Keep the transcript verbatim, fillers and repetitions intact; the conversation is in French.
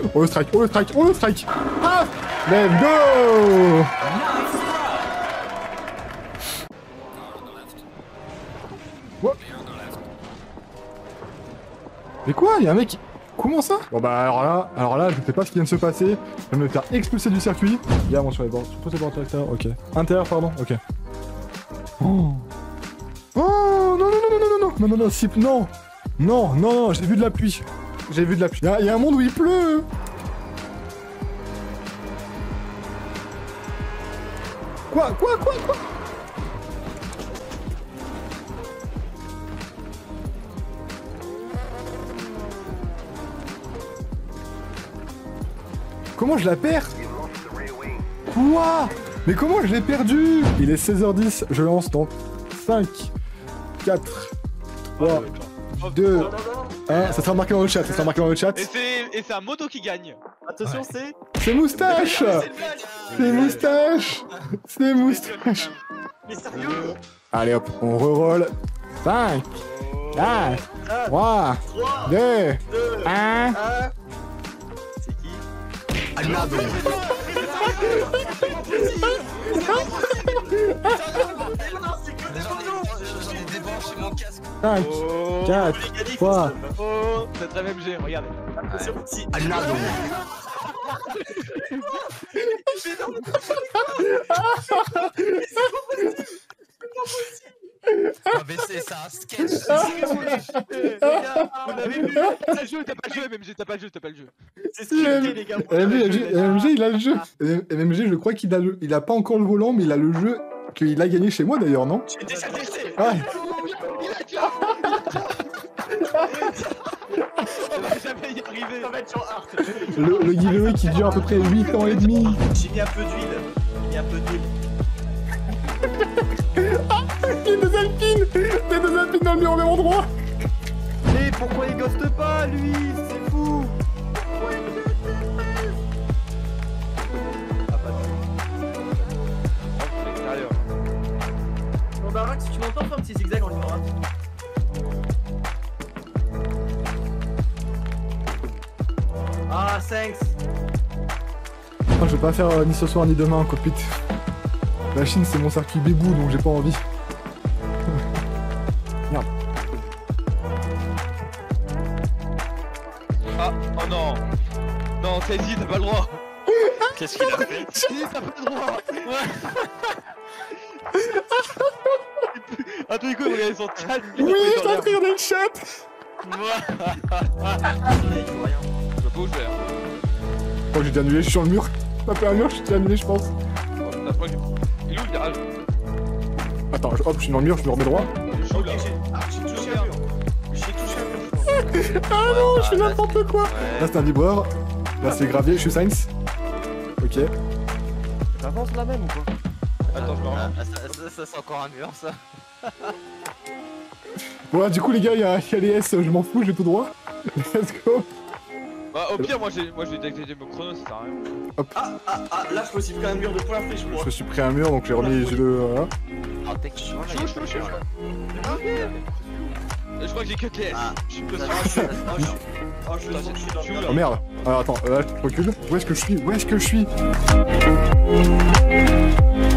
On le strike, on le strike, on le strike. Ah, let's go. What? Mais quoi? Y'a un mec qui... Comment ça? Bon bah alors là, alors là, je sais pas ce qui vient de se passer. Je vais me faire expulser du circuit. Y'a bon sur les bords, sur les bords intérieurs, ok. Intérieur, pardon, ok. Oh, oh non, non, non, non, non, non, non, non, non, si, non. Non, non, non, j'ai vu de la pluie. J'ai vu de la pluie. Y'a y a un monde où il pleut. Quoi, quoi, quoi, quoi? Comment je la perds? Quoi? Mais comment je l'ai perdu? Il est seize heures dix, je lance dans cinq, quatre, trois, deux, un. Ça sera marqué dans le chat, ça sera marqué dans le chat. Et c'est un moto qui gagne. Attention, ouais. c'est... C'est Moustache. C'est Moustache. C'est Moustache. Mais sérieux? Allez hop, on reroll. cinq, quatre, trois, deux, un. C'est qui? Alnado. cinq, quatre, trois. Oh, c'est la même G, regardez. Alnado. Ah mais c'est ça, un sketch. On avait vu. T'as le jeu, t'as pas le jeu, M M G, t'as pas le jeu, t'as pas le jeu. C'est scripté, les gars. M M G, M M G, il a le jeu. M M G, je crois qu'il a le, il a pas encore le volant, mais il a le jeu qu'il a gagné chez moi d'ailleurs, non? J'ai déjà testé. Ouais. Il a déjà. On va jamais y arriver. Ça va être sur Art. Le, le giveaway qui dure à peu près huit ans et demi. J'ai mis un peu d'huile. J'ai mis un peu d'huile. Il y a deux alpines. Il y a deux alpines dans le mur au même endroit. Mais pourquoi il ghoste pas, lui? C'est fou. Ah, pas de... l'extérieur. Bon bah Rax, si tu m'entends faire un petit zigzag en lui aura. Ah, thanks. Oh, je vais pas faire euh, ni ce soir ni demain en cockpit. La Chine c'est mon circuit bébou donc j'ai pas envie. Merde. Ah, oh non. Non, Tazy, t'as pas le droit. Qu'est-ce qu'il a fait? T'as pas le droit. Ah, tous les coups, regardez son chat. Oui, je t'en prie, regarder le chat. Je peux pas où je vais. Oh, j'ai déjà annulé, je suis sur le mur. T'as fait un mur, je suis déjà annulé, je pense. La fois, il est où le garage? Attends, je, hop, je suis dans le mur, je me remets droit. Je suis là. Ah, j'ai touché un mur. J'ai touché un mur. Ah non, je fais n'importe quoi. Là, c'est un vibreur. Là, c'est gravier, je suis Sainz. Ok. T'avances là même ou quoi? Attends, je me rends. Ça, ça, ça c'est encore un mur, ça. Bon, du coup, les gars, il y, y a les S, je m'en fous, j'ai tout droit. Let's go. Bah, au pire, moi j'ai moi j'ai détecté mon chrono, ça sert à rien. Hop. Ah, ah, ah, là je me suis pris un mur de plein fait, je Je crois. me suis pris un mur, donc j'ai remis les yeux. Voilà. Ah, t'es chaud, là. Chaud, chaud, chaud. Je crois que j'ai cut les S. Je suis pas sûr. Ah, je Oh, je suis je suis dans suis le là. Oh merde. Alors attends, euh, là, je recule. Où est-ce que je suis? Où est-ce que je suis?